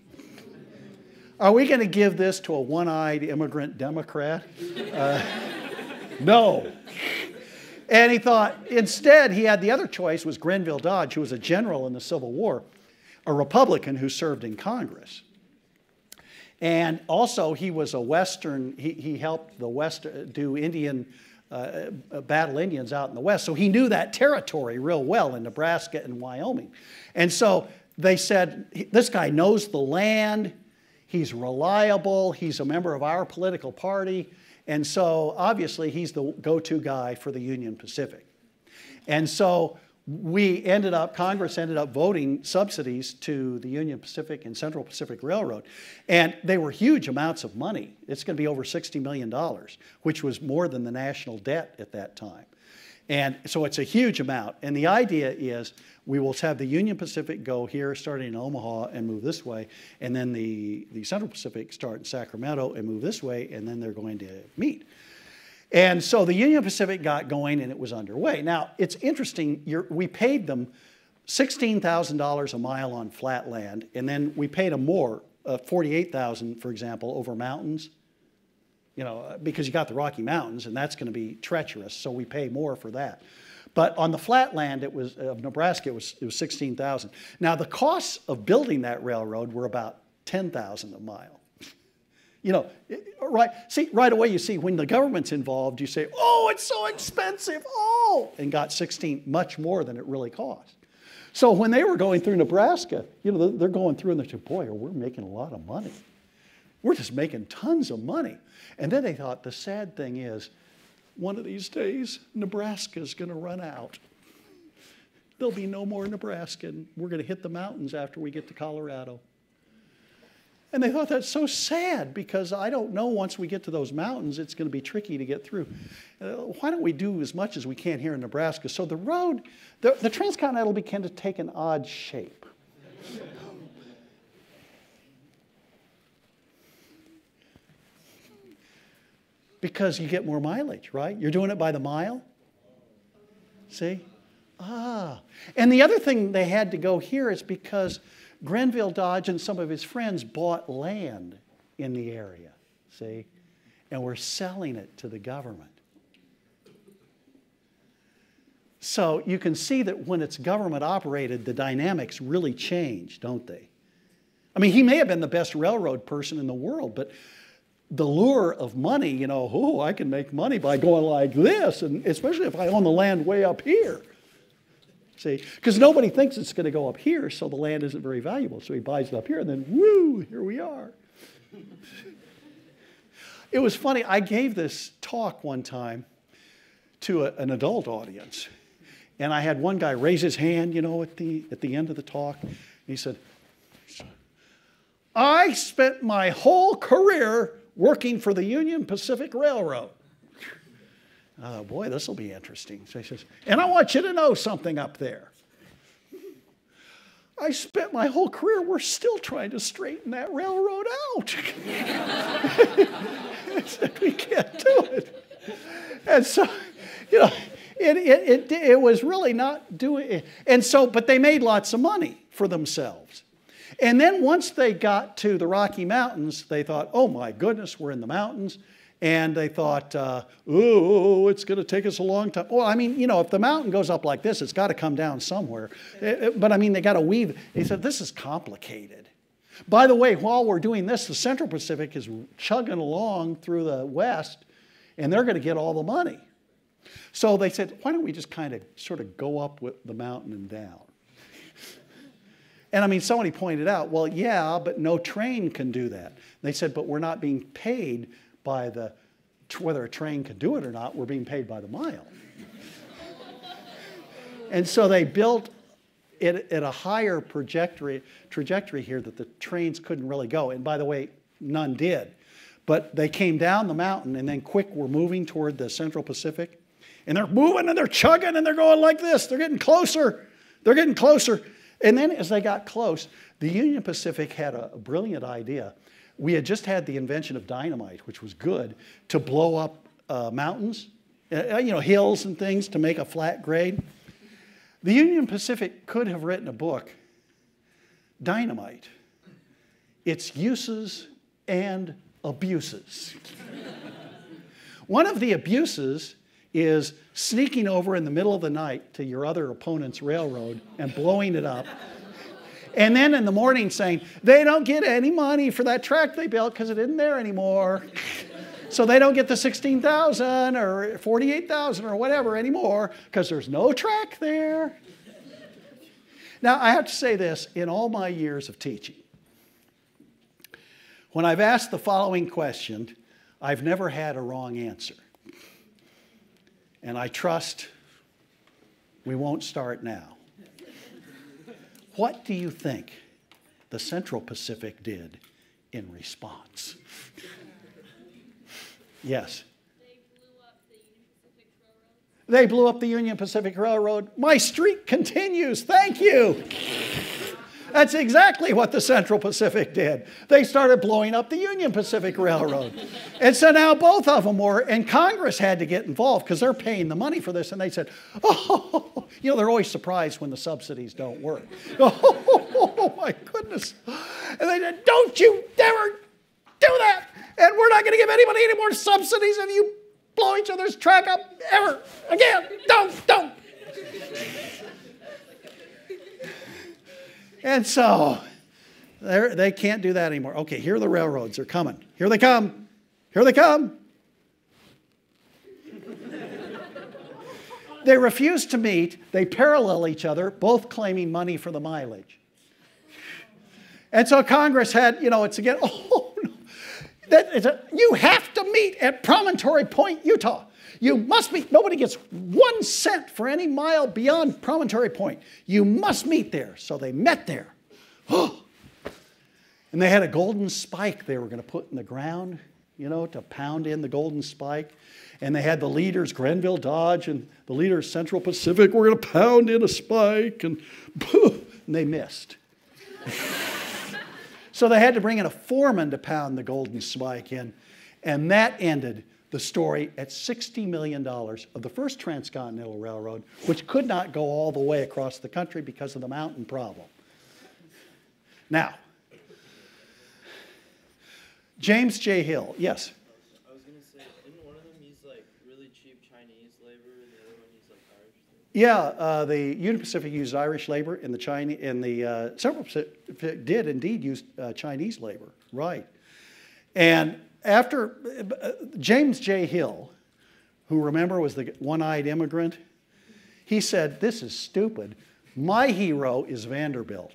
Are we going to give this to a one-eyed immigrant Democrat? Uh, no. And he thought, instead, he had the other choice was Grenville Dodge, who was a general in the Civil War, a Republican who served in Congress. And also, he was a Western, he, he helped the West do Indian Uh, battle Indians out in the West. So he knew that territory real well in Nebraska and Wyoming. And so they said, this guy knows the land, he's reliable, he's a member of our political party, and so obviously he's the go-to guy for the Union Pacific. And so we ended up, Congress ended up voting subsidies to the Union Pacific and Central Pacific Railroad. And they were huge amounts of money. It's going to be over sixty million dollars, which was more than the national debt at that time. And so it's a huge amount. And the idea is we will have the Union Pacific go here, starting in Omaha, and move this way. And then the, the Central Pacific start in Sacramento and move this way, and then they're going to meet. And so the Union Pacific got going, and it was underway. Now, it's interesting. You're, we paid them sixteen thousand dollars a mile on flat land, and then we paid them more, uh, forty-eight thousand dollars, for example, over mountains. You know, because you got the Rocky Mountains, and that's going to be treacherous, so we pay more for that. But on the flat land it was, of Nebraska, it was, it was sixteen thousand. Now, the costs of building that railroad were about ten thousand a mile. You know, right, see, right away you see when the government's involved, you say, oh, it's so expensive, oh, and got sixteen, much more than it really cost. So when they were going through Nebraska, you know, they're going through and they said, boy, we're making a lot of money. We're just making tons of money. And then they thought, the sad thing is, one of these days, Nebraska's going to run out. There'll be no more Nebraska, and we're going to hit the mountains after we get to Colorado. And they thought that's so sad because I don't know, once we get to those mountains, it's going to be tricky to get through. Uh, why don't we do as much as we can here in Nebraska? So the road, the, the transcontinental began to take an odd shape. Because you get more mileage, right? You're doing it by the mile. See? Ah. And the other thing they had to go here is because Grenville Dodge and some of his friends bought land in the area, see? And were selling it to the government. So you can see that when it's government operated, the dynamics really change, don't they? I mean, he may have been the best railroad person in the world, but the lure of money, you know, oh, I can make money by going like this, and especially if I own the land way up here. See, because nobody thinks it's going to go up here, so the land isn't very valuable. So he buys it up here, and then, woo, here we are. It was funny. I gave this talk one time to a, an adult audience, and I had one guy raise his hand, you know, at the, at the end of the talk. He said, I spent my whole career working for the Union Pacific Railroad. Oh, boy, this will be interesting. So he says, and I want you to know something up there. I spent my whole career, we're still trying to straighten that railroad out. I said, we can't do it. And so, you know, it, it, it, it was really not doing it. And so, but they made lots of money for themselves. And then once they got to the Rocky Mountains, they thought, oh my goodness, we're in the mountains. And they thought, uh, oh, it's going to take us a long time. Well, I mean, you know, if the mountain goes up like this, it's got to come down somewhere. But I mean, they got to weave. They said, this is complicated. By the way, while we're doing this, the Central Pacific is chugging along through the west, and they're going to get all the money. So they said, why don't we just kind of sort of go up with the mountain and down? And I mean, somebody pointed out, well, yeah, but no train can do that. And they said, but we're not being paid by the, whether a train can do it or not, we're being paid by the mile. And so they built it at a higher trajectory, trajectory here that the trains couldn't really go. And by the way, none did. But they came down the mountain and then quick were moving toward the Central Pacific. And they're moving and they're chugging and they're going like this. They're getting closer. They're getting closer. And then as they got close, the Union Pacific had a, a brilliant idea. We had just had the invention of dynamite, which was good, to blow up uh, mountains, uh, you know, hills and things to make a flat grade. The Union Pacific could have written a book, Dynamite, Its Uses and Abuses. One of the abuses is sneaking over in the middle of the night to your other opponent's railroad and blowing it up. And then in the morning saying, they don't get any money for that track they built because it isn't there anymore. So they don't get the sixteen thousand or forty-eight thousand or whatever anymore because there's no track there. Now, I have to say this, in all my years of teaching, when I've asked the following question, I've never had a wrong answer. And I trust we won't start now. What do you think the Central Pacific did in response? Yes? They blew up the Union Pacific Railroad. They blew up the Union Pacific Railroad. My streak continues. Thank you. That's exactly what the Central Pacific did. They started blowing up the Union Pacific Railroad. And so now both of them were, and Congress had to get involved because they're paying the money for this. And they said, oh, you know, they're always surprised when the subsidies don't work. Oh, my goodness. And they said, don't you ever do that. And we're not going to give anybody any more subsidies if you blow each other's track up ever again. Don't, don't. And so they're- they can't do that anymore. Okay, here are the railroads. They're coming. Here they come. Here they come. They refuse to meet. They parallel each other, both claiming money for the mileage. And so Congress had, you know, it's again, oh, no. That is a, you have to meet at Promontory Point, Utah. You must meet. Nobody gets one cent for any mile beyond Promontory Point. You must meet there. So they met there. Oh. And they had a golden spike they were going to put in the ground, you know, to pound in the golden spike. And they had the leaders, Grenville, Dodge, and the leaders, Central Pacific, we're going to pound in a spike. And, and they missed. So they had to bring in a foreman to pound the golden spike in. And that ended the story at sixty million dollars of the first transcontinental railroad, which could not go all the way across the country because of the mountain problem. Now, James J. Hill, yes? I was going to say, didn't one of them use like really cheap Chinese labor and the other one used like Irish labor? Yeah, uh, the Union Pacific used Irish labor, and the Chinese, and the uh, Central Pacific did indeed use uh, Chinese labor, right? And after uh, James J. Hill, who remember was the one-eyed immigrant, he said, "This is stupid. My hero is Vanderbilt."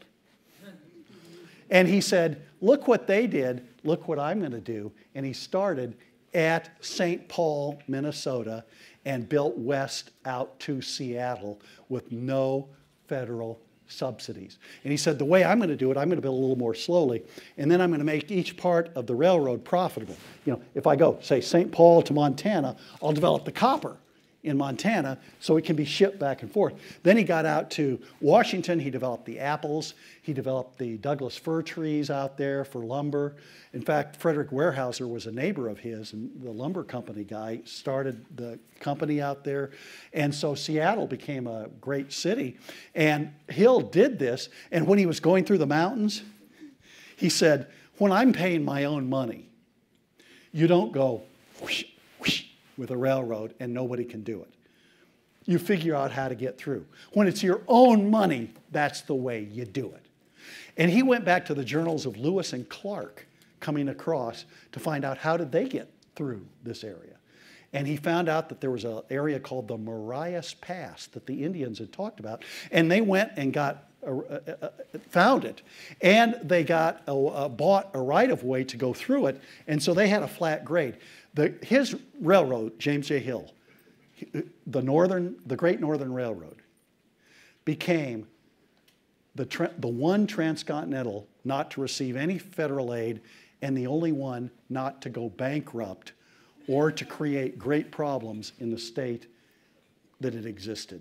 And he said, "Look what they did. Look what I'm going to do." And he started at Saint Paul, Minnesota, and built west out to Seattle with no federal subsidies. And he said, the way I'm going to do it, I'm going to build a little more slowly, and then I'm going to make each part of the railroad profitable. You know, if I go, say, Saint Paul to Montana, I'll develop the copper in Montana so it can be shipped back and forth. Then he got out to Washington. He developed the apples. He developed the Douglas fir trees out there for lumber. In fact, Frederick Weyerhaeuser was a neighbor of his, and the lumber company guy started the company out there. And so Seattle became a great city. And Hill did this, and when he was going through the mountains, he said, when I'm paying my own money, you don't go whoosh, whoosh, with a railroad and nobody can do it. You figure out how to get through. When it's your own money, that's the way you do it. And he went back to the journals of Lewis and Clark coming across to find out how did they get through this area. And he found out that there was an area called the Marias Pass that the Indians had talked about. And they went and got uh, uh, uh, found it. And they got a, uh, bought a right-of-way to go through it. And so they had a flat grade. The, his railroad, James J. Hill, the, northern, the Great Northern Railroad, became the, tra the one transcontinental not to receive any federal aid and the only one not to go bankrupt or to create great problems in the state that it existed.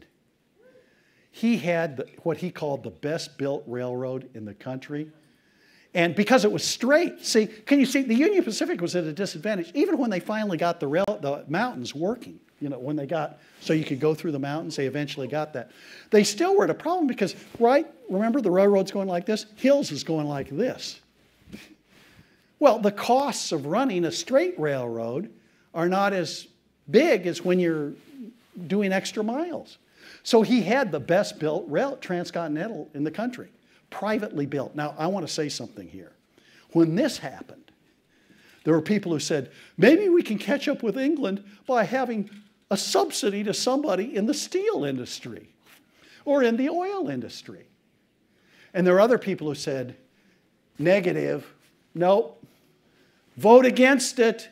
He had the, what he called the best built railroad in the country. And because it was straight, see, can you see, the Union Pacific was at a disadvantage. Even when they finally got the, rail, the mountains working, you know, when they got, so you could go through the mountains, they eventually got that. They still were at a problem because, right, remember the railroad's going like this? Hills is going like this. Well, the costs of running a straight railroad are not as big as when you're doing extra miles. So he had the best built rail, transcontinental in the country. Privately built. Now, I want to say something here. When this happened, there were people who said, maybe we can catch up with England by having a subsidy to somebody in the steel industry or in the oil industry. And there are other people who said, negative, nope, vote against it.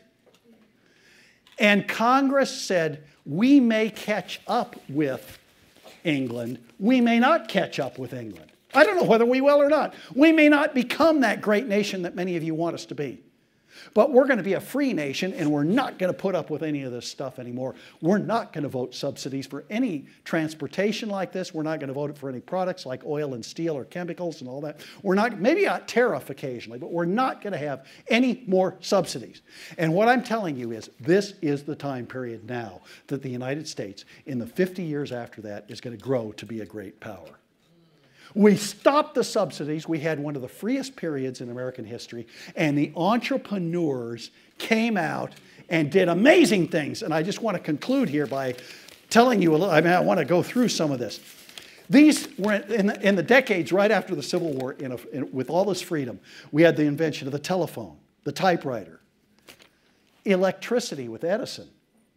And Congress said, we may catch up with England. We may not catch up with England. I don't know whether we will or not. We may not become that great nation that many of you want us to be. But we're going to be a free nation, and we're not going to put up with any of this stuff anymore. We're not going to vote subsidies for any transportation like this. We're not going to vote for any products like oil and steel or chemicals and all that. We're not, maybe a tariff occasionally, but we're not going to have any more subsidies. And what I'm telling you is this is the time period now that the United States, in the fifty years after that, is going to grow to be a great power. We stopped the subsidies. We had one of the freest periods in American history, and the entrepreneurs came out and did amazing things. And I just want to conclude here by telling you a little, I mean, I want to go through some of this. These were in the, in the decades right after the Civil War, in a, in, with all this freedom, we had the invention of the telephone, the typewriter, electricity with Edison,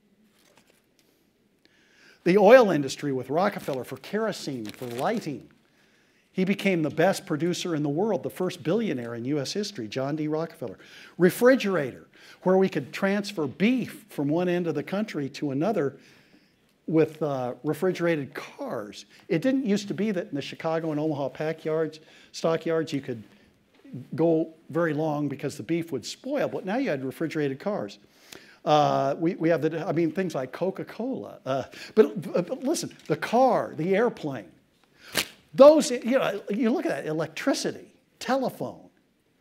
the oil industry with Rockefeller for kerosene, for lighting. He became the best producer in the world, the first billionaire in U S history, John D. Rockefeller. Refrigerator, where we could transfer beef from one end of the country to another with uh, refrigerated cars. It didn't used to be that in the Chicago and Omaha pack yards, stock yards, you could go very long because the beef would spoil, but now you had refrigerated cars. Uh, we, we have, the, I mean, things like Coca-Cola. Uh, but, but listen, the car, the airplane, those, you know, you look at that, electricity, telephone,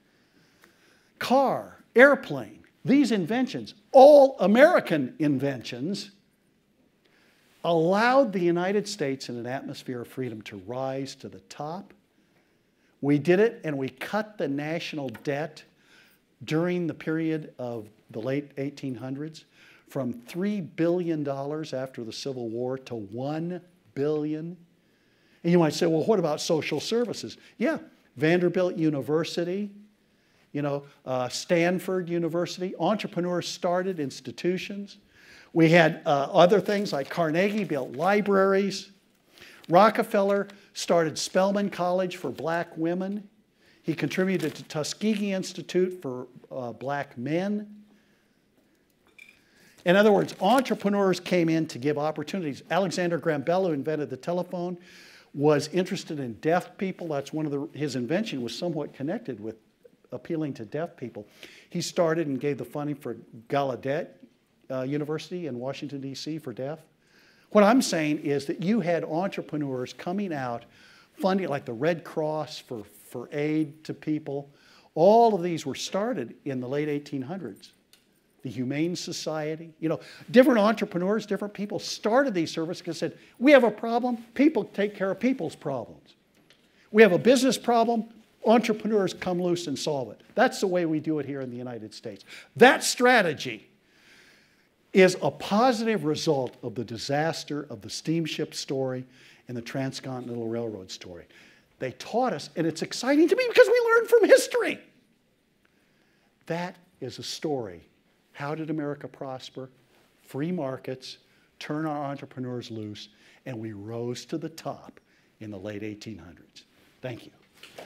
car, airplane, these inventions, all American inventions, allowed the United States in an atmosphere of freedom to rise to the top. We did it, and we cut the national debt during the period of the late eighteen hundreds from three billion dollars after the Civil War to one billion dollars. And you might say, well, what about social services? Yeah, Vanderbilt University, you know, uh, Stanford University, entrepreneurs started institutions. We had uh, other things like Carnegie built libraries. Rockefeller started Spelman College for black women. He contributed to Tuskegee Institute for uh, black men. In other words, entrepreneurs came in to give opportunities. Alexander Graham Bell, who invented the telephone, was interested in deaf people. That's one of the, his invention was somewhat connected with appealing to deaf people. He started and gave the funding for Gallaudet Uh, University in Washington, D C for deaf. What I'm saying is that you had entrepreneurs coming out, funding like the Red Cross for, for aid to people. All of these were started in the late eighteen hundreds. The Humane Society, you know, different entrepreneurs, different people started these services because said, we have a problem, people take care of people's problems. We have a business problem, entrepreneurs come loose and solve it. That's the way we do it here in the United States. That strategy is a positive result of the disaster of the steamship story and the transcontinental railroad story. They taught us, and it's exciting to me because we learn from history. That is a story. How did America prosper? Free markets, turn our entrepreneurs loose, and we rose to the top in the late eighteen hundreds. Thank you.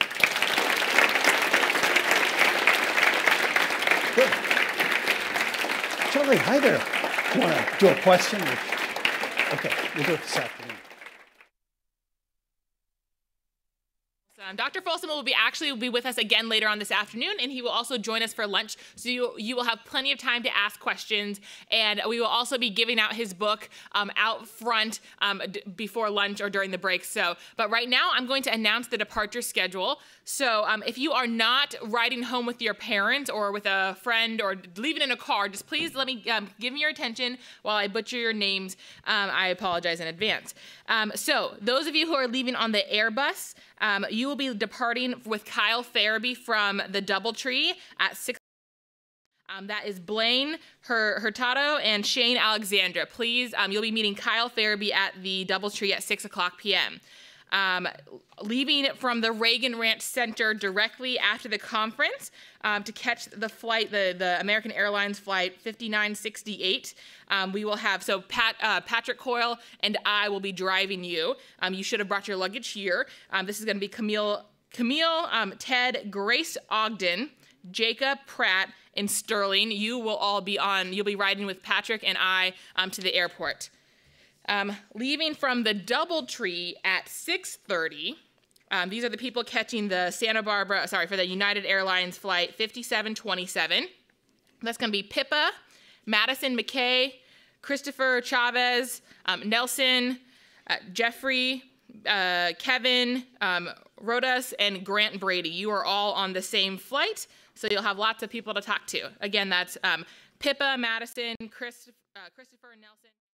Good. Charlie, hi there. You want to do a question? Okay, we'll do it this afternoon. Um, Doctor Folsom will be actually will be with us again later on this afternoon, and he will also join us for lunch. So you, you will have plenty of time to ask questions, and we will also be giving out his book um, out front um, d before lunch or during the break. So, but right now I'm going to announce the departure schedule. So um, if you are not riding home with your parents or with a friend or leaving in a car, just please let me um, give me your attention while I butcher your names. Um, I apologize in advance. Um, so those of you who are leaving on the Airbus, um, you will be departing with Kyle Farabee from the Doubletree at six. Um, that is Blaine Hurtado and Shane Alexandra. Please, um, you'll be meeting Kyle Farabee at the Doubletree at six o'clock p m Um, leaving from the Reagan Ranch Center directly after the conference um, to catch the flight, the, the American Airlines flight fifty-nine sixty-eight. Um, we will have, so Pat, uh, Patrick Coyle and I will be driving you. Um, you should have brought your luggage here. Um, this is going to be Camille, Camille um, Ted, Grace Ogden, Jacob Pratt, and Sterling. You will all be on, you'll be riding with Patrick and I um, to the airport. Um, leaving from the Doubletree at six thirty, um, these are the people catching the Santa Barbara, sorry, for the United Airlines flight fifty-seven twenty-seven. That's going to be Pippa, Madison McKay, Christopher Chavez, um, Nelson, uh, Jeffrey, uh, Kevin, um, Rodas, and Grant Brady. You are all on the same flight, so you'll have lots of people to talk to. Again, that's um, Pippa, Madison, Chris, uh, Christopher, Nelson.